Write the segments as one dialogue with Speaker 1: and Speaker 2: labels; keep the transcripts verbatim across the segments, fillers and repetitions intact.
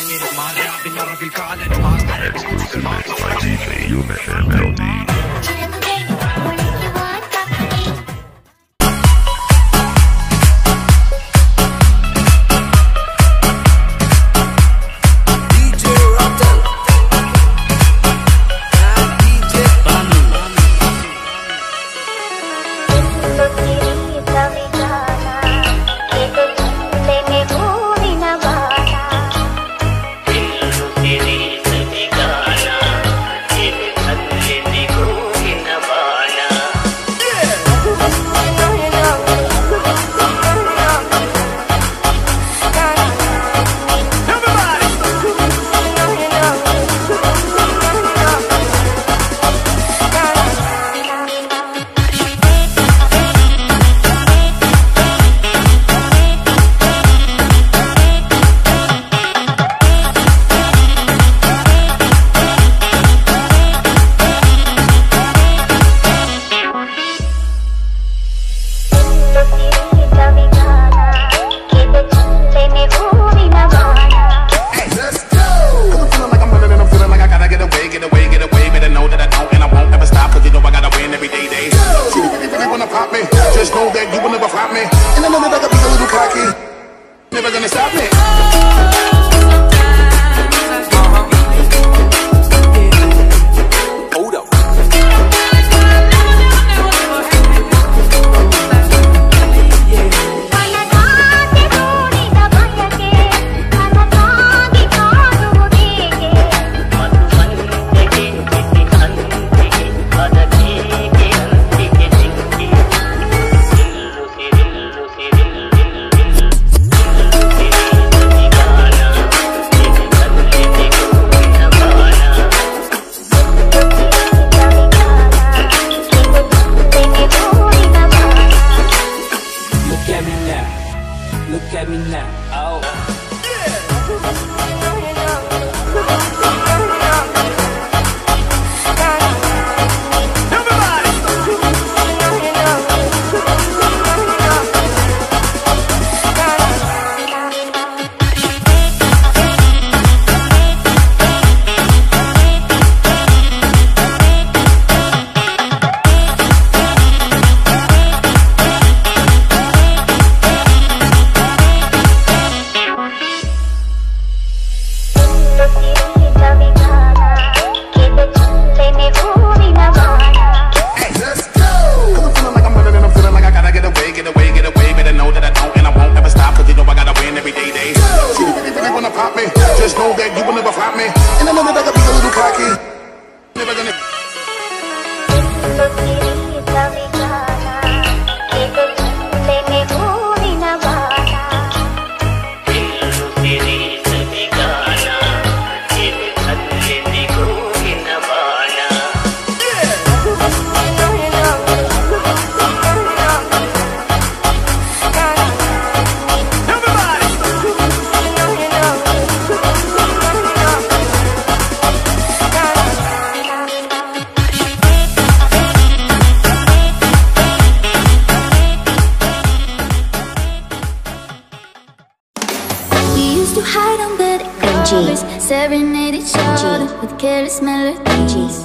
Speaker 1: Serenade each other with careless melodies.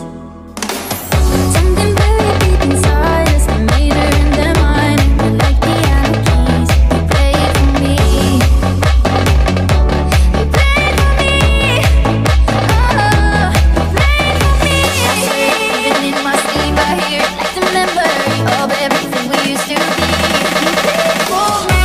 Speaker 1: Something buried deep inside us that made her in their mind. We like piano keys, you play it for me. You play it for me. Oh, you play it for me. Even in my sleep I hear it like the memory of everything we used to be. You play it for me.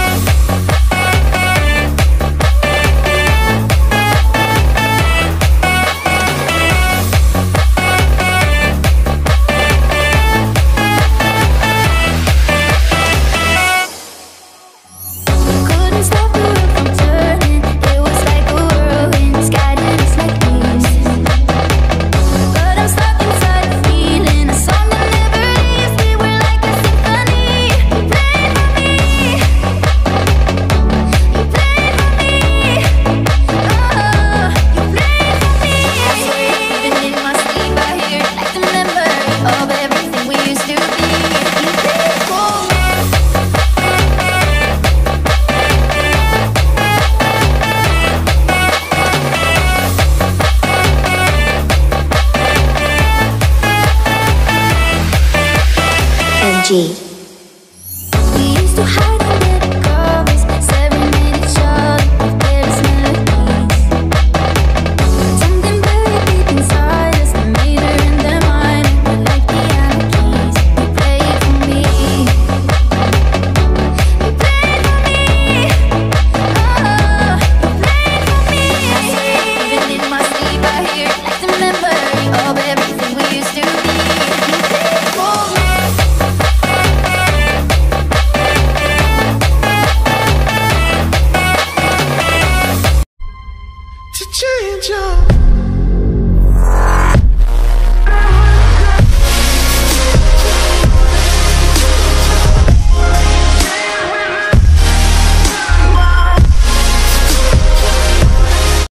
Speaker 1: G. We used to hide under the covers, serenade each other with careless melodies. Something buried deep inside us, the major and the minor, we're like piano keys. You play it for me, you play it for me, oh, you play it for me. I swear, even in my sleep I hear it like the memory of everything we used to be. You play it for me.
Speaker 2: To change your